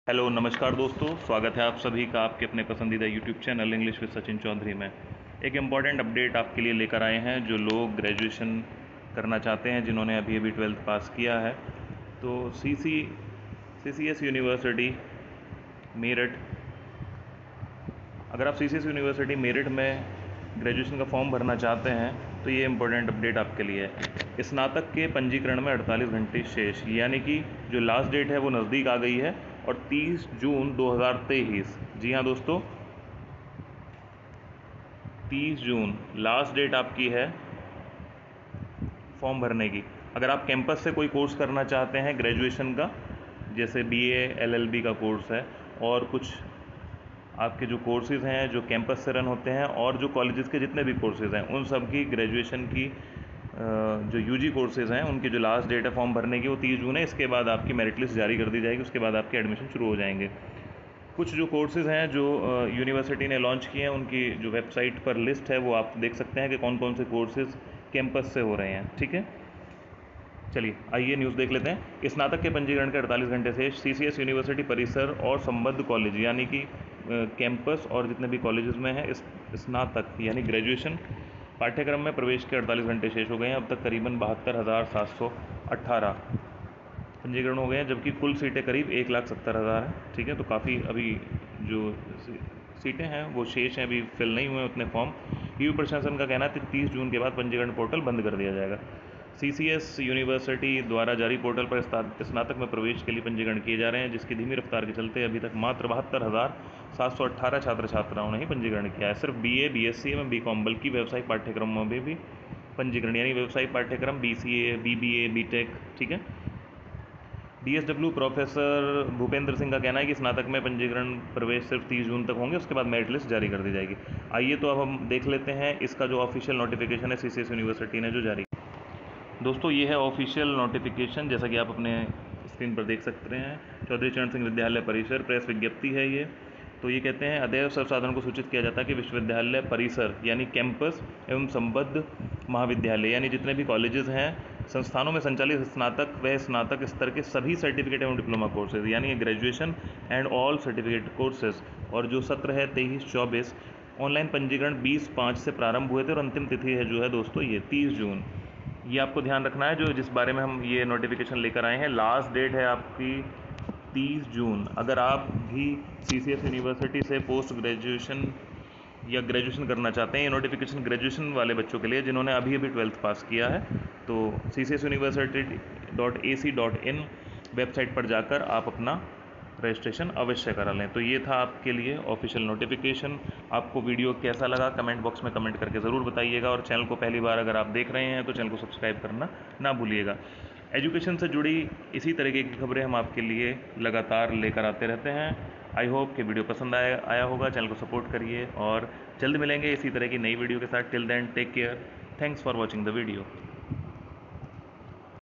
Hello नमस्कार दोस्तों, स्वागत है आप सभी का आपके अपने पसंदीदा YouTube channel English with Sachin Chaudhary में। एक इम्पॉर्टेंट अपडेट आपके लिए लेकर आए हैं। जो लोग ग्रेजुएशन करना चाहते हैं, जिन्होंने अभी अभी 12th पास किया है, तो CCS यूनिवर्सिटी मेरठ, अगर आप CCS यूनिवर्सिटी मेरठ में ग्रेजुएशन का फॉर्म भरना चाहते हैं तो ये इम्पोर्टेंट अपडेट आपके लिए है। स्नातक के पंजीकरण में 48 घंटे शेष, यानी कि जो लास्ट डेट है वो नज़दीक आ गई है और 30 जून 2023, जी हाँ दोस्तों, 30 जून लास्ट डेट आपकी है फॉर्म भरने की। अगर आप कैंपस से कोई कोर्स करना चाहते हैं ग्रेजुएशन का, जैसे BA LLB का कोर्स है और कुछ आपके जो कोर्सेज़ हैं जो कैंपस से रन होते हैं, और जो कॉलेजेस के जितने भी कोर्सेज़ हैं उन सब की ग्रेजुएशन की जो UG कोर्सेज़ हैं उनकी जो लास्ट डेट है फॉर्म भरने की वो 30 जून है। इसके बाद आपकी मेरिट लिस्ट जारी कर दी जाएगी, उसके बाद आपके एडमिशन शुरू हो जाएंगे। कुछ जो कोर्सेज़ हैं जो यूनिवर्सिटी ने लॉन्च किए हैं, उनकी जो वेबसाइट पर लिस्ट है वो आप देख सकते हैं कि कौन कौन से कोर्सेज़ कैंपस से हो रहे हैं। ठीक है, चलिए आइए न्यूज़ देख लेते हैं। स्नातक के पंजीकरण के 48 घंटे से CCS यूनिवर्सिटी परिसर और संबद्ध कॉलेज, यानी कि कैंपस और जितने भी कॉलेजेस में है स्नातक यानी ग्रेजुएशन पाठ्यक्रम में प्रवेश के 48 घंटे शेष हो गए हैं। अब तक करीबन 72,718 पंजीकरण हो गए हैं, जबकि कुल सीटें करीब 1,70,000 हैं। ठीक है, तो काफ़ी अभी जो सीटें हैं वो शेष हैं, अभी फिल नहीं हुए उतने फॉर्म। EU प्रशासन का कहना है कि 30 जून के बाद पंजीकरण पोर्टल बंद कर दिया जाएगा। CCS यूनिवर्सिटी द्वारा जारी पोर्टल पर स्नातक में प्रवेश के लिए पंजीकरण किए जा रहे हैं, जिसकी धीमी रफ्तार के चलते अभी तक मात्र 72,718 छात्र छात्राओं ने ही पंजीकरण किया है। सिर्फ BA BSc एवं BCom, बल्कि व्यावसायिक पाठ्यक्रमों में भी पंजीकरण, यानी व्यावसायिक पाठ्यक्रम BCA BBA BTech, ठीक है। DSW प्रोफेसर भूपेंद्र सिंह का कहना है कि स्नातक में पंजीकरण प्रवेश सिर्फ 30 जून तक होंगे, उसके बाद मेरिट लिस्ट जारी कर दी जाएगी। आइए तो अब हम देख लेते हैं इसका जो ऑफिशियल नोटिफिकेशन है CCS यूनिवर्सिटी ने जो जारी। दोस्तों ये है ऑफिशियल नोटिफिकेशन, जैसा कि आप अपने स्क्रीन पर देख सकते हैं। चौधरी चरण सिंह विद्यालय परिसर प्रेस विज्ञप्ति है ये। तो ये कहते हैं, अदैव सर्वसाधारण को सूचित किया जाता है कि विश्वविद्यालय परिसर यानी कैंपस एवं संबद्ध महाविद्यालय, यानी जितने भी कॉलेजेस हैं, संस्थानों में संचालित स्नातक व स्नातक स्तर के सभी सर्टिफिकेट एवं डिप्लोमा कोर्सेज, यानी graduation and all certificate courses, और जो सत्र है 23-24, ऑनलाइन पंजीकरण 20/5 से प्रारंभ हुए थे और अंतिम तिथि है जो है दोस्तों ये 30 जून। ये आपको ध्यान रखना है, जो जिस बारे में हम ये नोटिफिकेशन लेकर आए हैं। लास्ट डेट है आपकी 30 जून। अगर आप भी CCS यूनिवर्सिटी से पोस्ट ग्रेजुएशन या ग्रेजुएशन करना चाहते हैं, ये नोटिफिकेशन ग्रेजुएशन वाले बच्चों के लिए जिन्होंने अभी अभी 12th पास किया है, तो ccsuniversity.ac.in वेबसाइट पर जाकर आप अपना रजिस्ट्रेशन अवश्य करा लें। तो ये था आपके लिए ऑफिशियल नोटिफिकेशन। आपको वीडियो कैसा लगा कमेंट बॉक्स में कमेंट करके ज़रूर बताइएगा, और चैनल को पहली बार अगर आप देख रहे हैं तो चैनल को सब्सक्राइब करना ना भूलिएगा। एजुकेशन से जुड़ी इसी तरीके की खबरें हम आपके लिए लगातार लेकर आते रहते हैं। आई होप कि वीडियो पसंद आया होगा। चैनल को सपोर्ट करिए और जल्द मिलेंगे इसी तरह की नई वीडियो के साथ। Till then take care, thanks for watching the video.